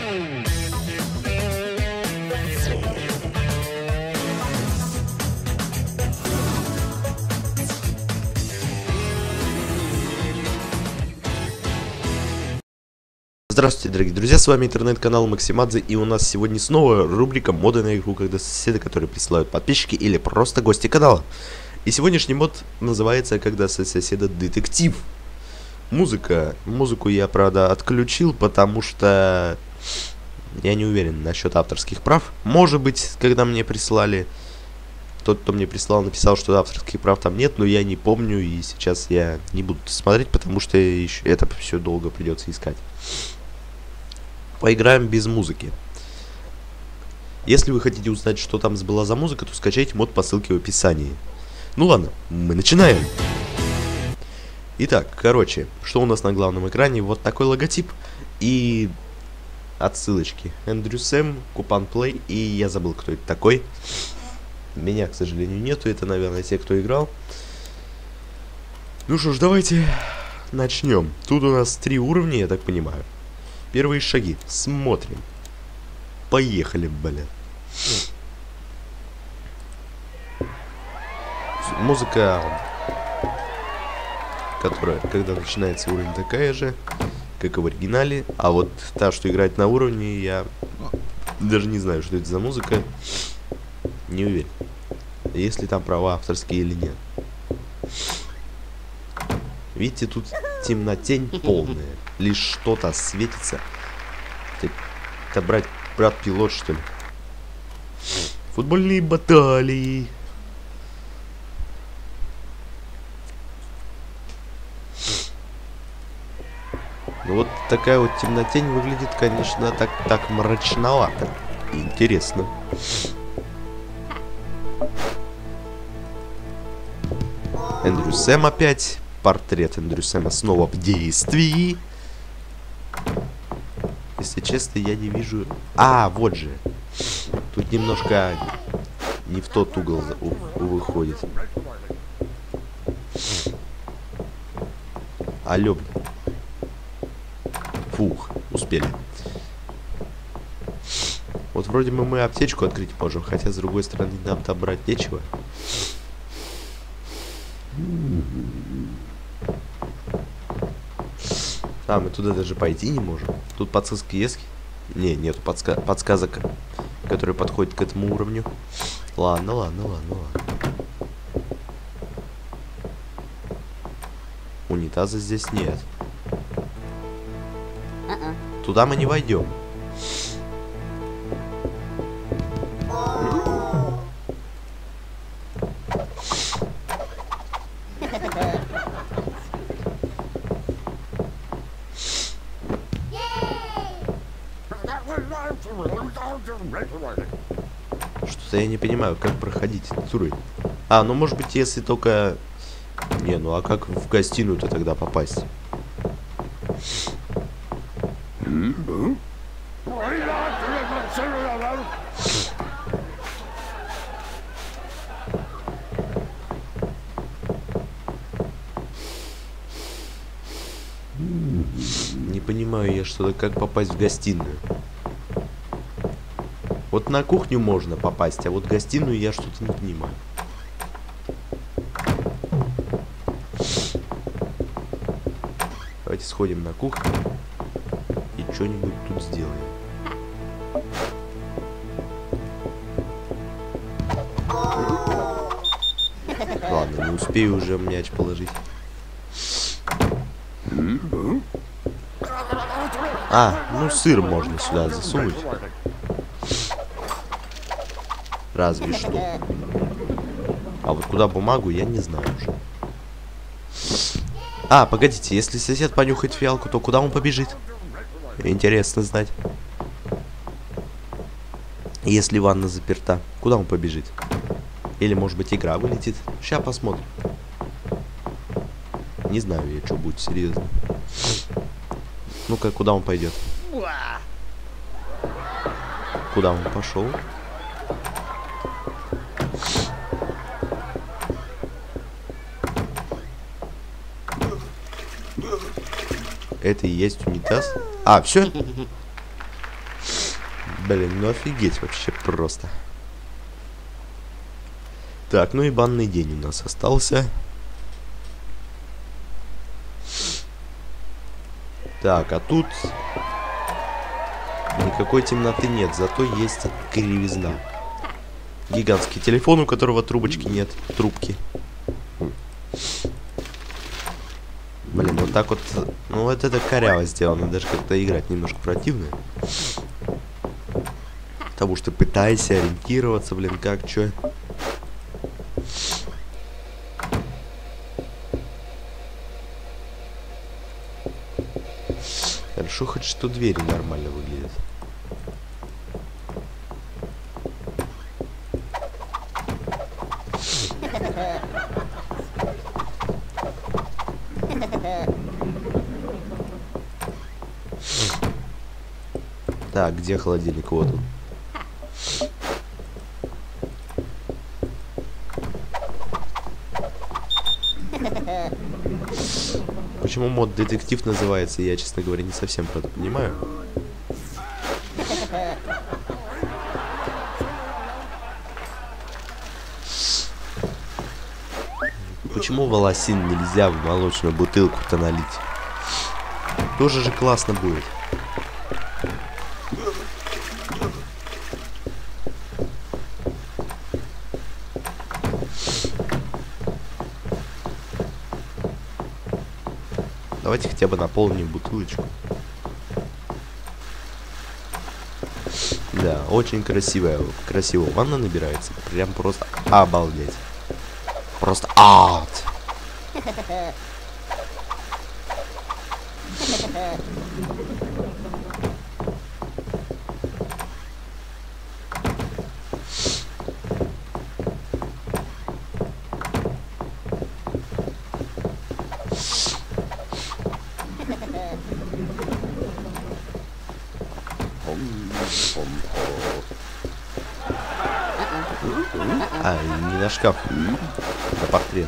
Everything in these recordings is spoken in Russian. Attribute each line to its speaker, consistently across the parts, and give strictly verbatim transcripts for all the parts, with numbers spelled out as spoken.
Speaker 1: Здравствуйте, дорогие друзья, с вами интернет-канал Максимадзе, и у нас сегодня снова рубрика моды на игру, когда соседи, которые присылают подписчики или просто гости канала. И сегодняшний мод называется «Когда соседа детектив». Музыка. Музыку я, правда, отключил, потому что я не уверен насчет авторских прав. Может быть, когда мне прислали, тот, кто мне прислал, написал, что авторских прав там нет, но я не помню, и сейчас я не буду смотреть, потому что еще это все долго придется искать. Поиграем без музыки. Если вы хотите узнать, что там была за музыка, то скачайте мод по ссылке в описании. Ну ладно, мы начинаем. Итак, короче, что у нас на главном экране? Вот такой логотип и отсылочки. Эндрю Сэм, Купан Плей, и я забыл, кто это такой. Меня, к сожалению, нету, это, наверное, те, кто играл. Ну что ж, давайте начнем. Тут у нас три уровня, я так понимаю. Первые шаги. Смотрим. Поехали, блин. Музыка, которая, когда начинается уровень, такая же, как и в оригинале. А вот та, что играет на уровне, я даже не знаю, что это за музыка. Не уверен, есть ли там права авторские или нет. Видите, тут темнотень полная. Лишь что-то светится. Это брат, брат-пилот, что ли? Футбольные баталии. Ну вот такая вот темнотень выглядит, конечно, так, так мрачновато. Интересно. Эндрю Сэм опять. Портрет Эндрю Сэма снова в действии. Если честно, я не вижу... А, вот же. Тут немножко не в тот угол выходит. Алло. Фух, успели. Вот вроде бы мы аптечку открыть можем, хотя с другой стороны нам там брать нечего. А, мы туда даже пойти не можем. Тут подсказки есть? Не, нету подска подсказок, которые подходят к этому уровню. Ладно, ладно, ладно, ладно. Унитаза здесь нет. Uh-uh. Туда мы не войдем. Что-то я не понимаю, как проходить туры. А, ну может быть, если только... Не, ну а как в гостиную-то тогда попасть? Не понимаю я, что-то как попасть в гостиную. Вот на кухню можно попасть, а вот в гостиную я что-то не понимаю. Давайте сходим на кухню и что-нибудь тут сделаем. Ладно, не успею уже мяч положить. А, ну сыр можно сюда засунуть. Разве что. А вот куда бумагу, я не знаю уже. А, погодите, если сосед понюхает фиалку, то куда он побежит? Интересно знать. Если ванна заперта, куда он побежит? Или, может быть, игра вылетит? Сейчас посмотрим. Не знаю я, что будет, серьезно. Ну-ка, куда он пойдет? Куда он пошел? Это и есть унитаз. А, все? Блин, ну офигеть вообще просто. Так, ну и банный день у нас остался. Так, а тут никакой темноты нет, зато есть кривизна. Гигантский телефон, у которого трубочки нет, трубки. Блин, вот так вот, ну вот это коряво сделано, даже как-то играть немножко противно. Потому что пытайся ориентироваться, блин, как, чё. Хорошо хоть что двери нормально выглядят. Так, где холодильник? Вот он. Почему мод детектив называется, я, честно говоря, не совсем это понимаю. Почему волосин нельзя в молочную бутылку-то налить? Тоже же классно будет. Давайте хотя бы наполним бутылочку. Да, очень красивая, красиво ванна набирается. Прям просто обалдеть. Просто ад. А, не на шкаф, на портрет.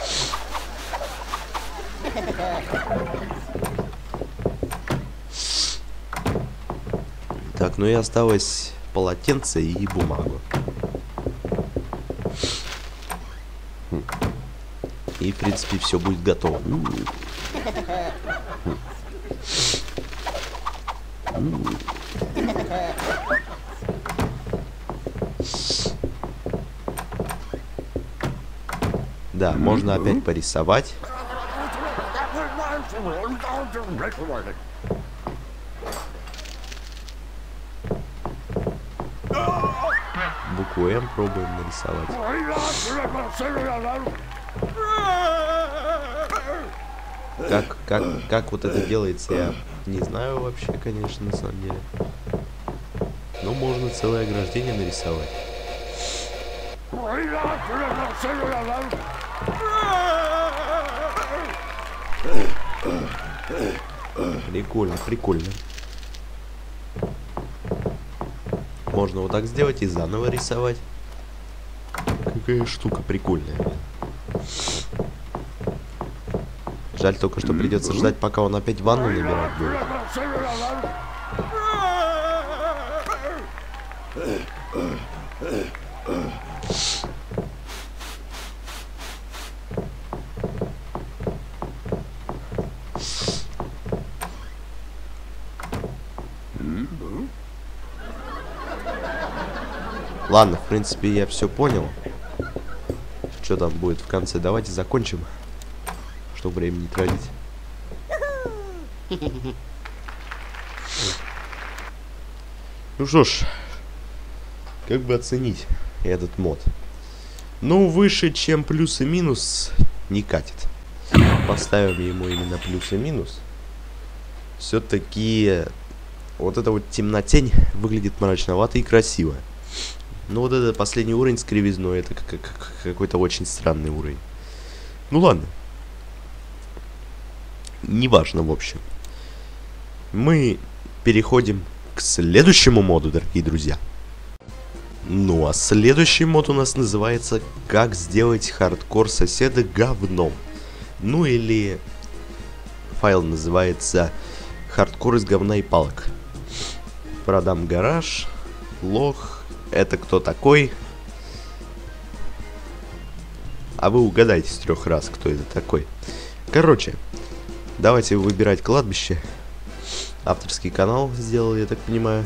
Speaker 1: Так, ну и осталось полотенце и бумагу. И, в принципе, все будет готово. Да, можно опять порисовать. Букву М пробуем нарисовать. Как, как, как вот это делается, я не знаю вообще, конечно, на самом деле. Но можно целое ограждение нарисовать. Прикольно, прикольно. Можно вот так сделать и заново рисовать. Какая штука прикольная. Жаль только, что придется ждать, пока он опять ванну набирать будет. Ладно, в принципе, я все понял. Что там будет в конце? Давайте закончим, чтобы время не тратить. Ну что ж, как бы оценить этот мод? Ну, выше, чем плюс и минус, не катит. Поставим ему именно плюс и минус. Все-таки вот эта вот темнотень выглядит мрачновато и красиво. Ну вот этот последний уровень с кривизной, это какой-то очень странный уровень. Ну ладно. Неважно, в общем. Мы переходим к следующему моду, дорогие друзья. Ну а следующий мод у нас называется «Как сделать хардкор соседа говном». Ну или файл называется «Хардкор из говна и палок». продам гараж. Лох. Это кто такой? А вы угадайте с трех раз, кто это такой. Короче, давайте выбирать кладбище. Авторский канал сделал, я так понимаю.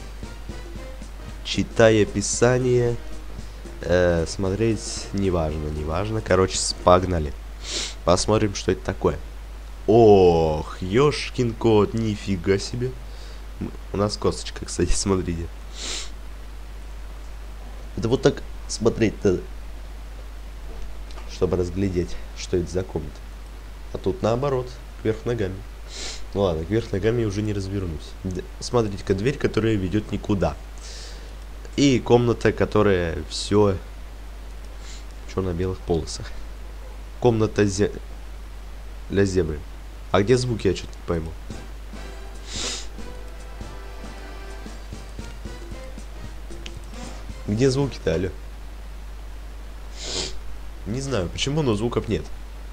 Speaker 1: Читая писание. Э, смотреть неважно, неважно. Короче, погнали. Посмотрим, что это такое. Ох, ёшкин кот, нифига себе. У нас косточка, кстати, смотрите. Это вот так смотреть-то, чтобы разглядеть, что это за комната. А тут наоборот, кверх ногами. Ну ладно, кверх ногами уже не развернусь. Смотрите-ка, дверь, которая ведет никуда. И комната, которая все что на белых полосах. Комната зе... для зебры. А где звуки, я что-то не пойму. Где звуки-то, алё? Не знаю почему, но звуков нет.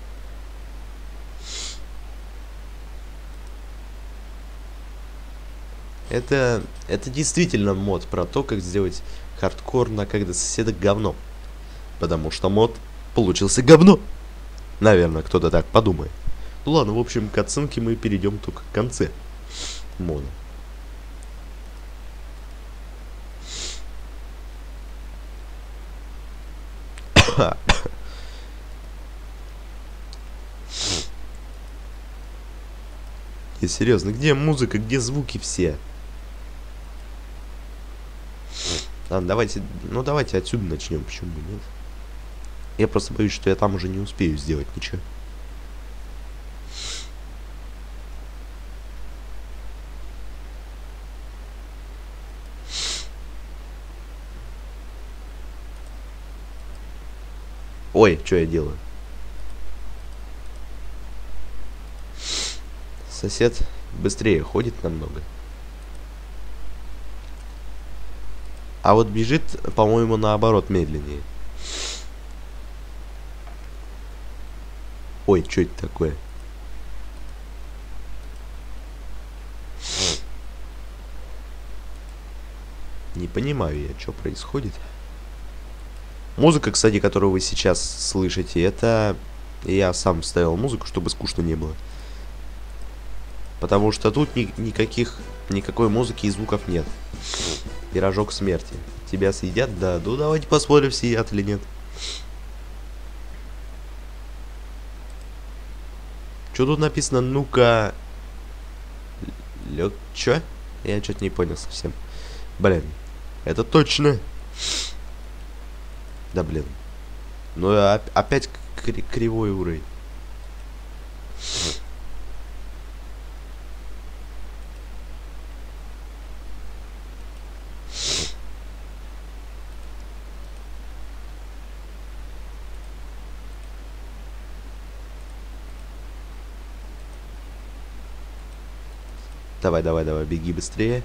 Speaker 1: Это, это действительно мод про то, как сделать хардкор на когда соседа говно. Потому что мод получился говно. Наверное, кто-то так подумает. Ну ладно, в общем, к оценке мы перейдем только в конце мода. И серьезно, где музыка, где звуки все? Ладно, давайте, ну давайте отсюда начнем, почему бы нет? Я просто боюсь, что я там уже не успею сделать ничего. Ой, что я делаю? Сосед быстрее ходит намного. А вот бежит, по-моему, наоборот, медленнее. Ой, что это такое? Не понимаю я, что происходит. Музыка, кстати, которую вы сейчас слышите, это я сам ставил музыку, чтобы скучно не было. Потому что тут ни никаких, никакой музыки и звуков нет. Пирожок смерти. Тебя съедят? Да, ну давайте посмотрим, съедят или нет. Что тут написано? Ну-ка... Лёг... Чё? Я что-то не понял совсем. Блин, это точно... Да блин. Ну опять кри кривой уровень. Давай, давай, давай, беги быстрее.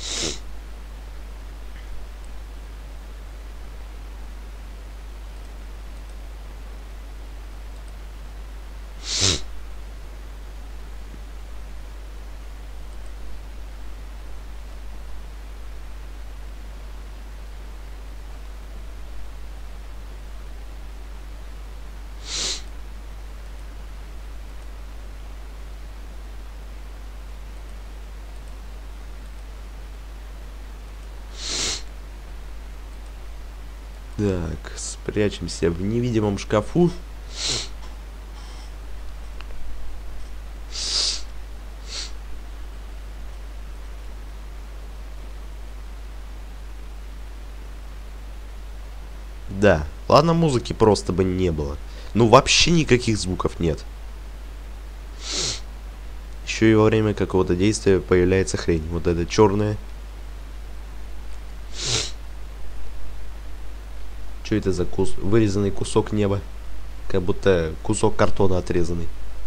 Speaker 1: Так, спрячемся в невидимом шкафу. Да, ладно, музыки просто бы не было. Ну, вообще никаких звуков нет. Еще и во время какого-то действия появляется хрень. Вот эта черная. Что это за кус... вырезанный кусок неба? Как будто кусок картона отрезанный.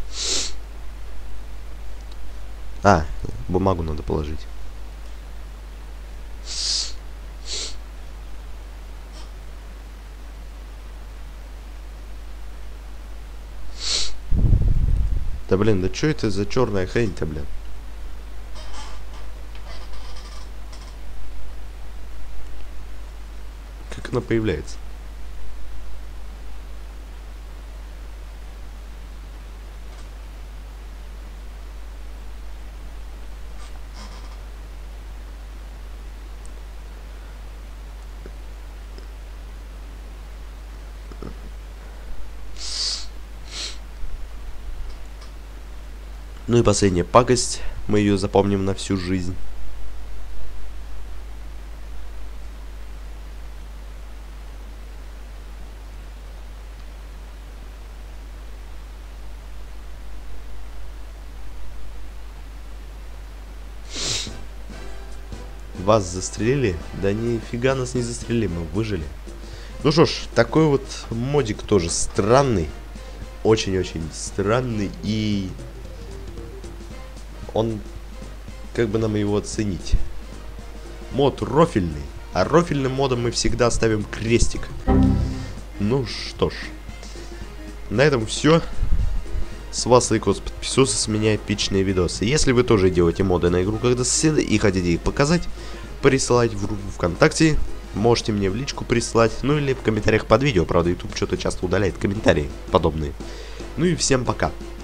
Speaker 1: А, бумагу надо положить. Да блин, да что это за черная хрень-то, блин? окна появляются. Ну и последняя пакость. Мы ее запомним на всю жизнь. Вас застрелили? Да нифига нас не застрелили, мы выжили. Ну что ж, такой вот модик тоже странный. Очень-очень странный. И он, как бы нам его оценить? Мод рофильный. А рофильным модом мы всегда ставим крестик. Ну что ж. На этом все. С вас лайкос, подписывайтесь, с меня эпичные видосы. Если вы тоже делаете моды на игру когда соседа и хотите их показать, присылайте в группу ВКонтакте. Можете мне в личку прислать. Ну или в комментариях под видео. Правда, YouTube что-то часто удаляет комментарии подобные. Ну и всем пока.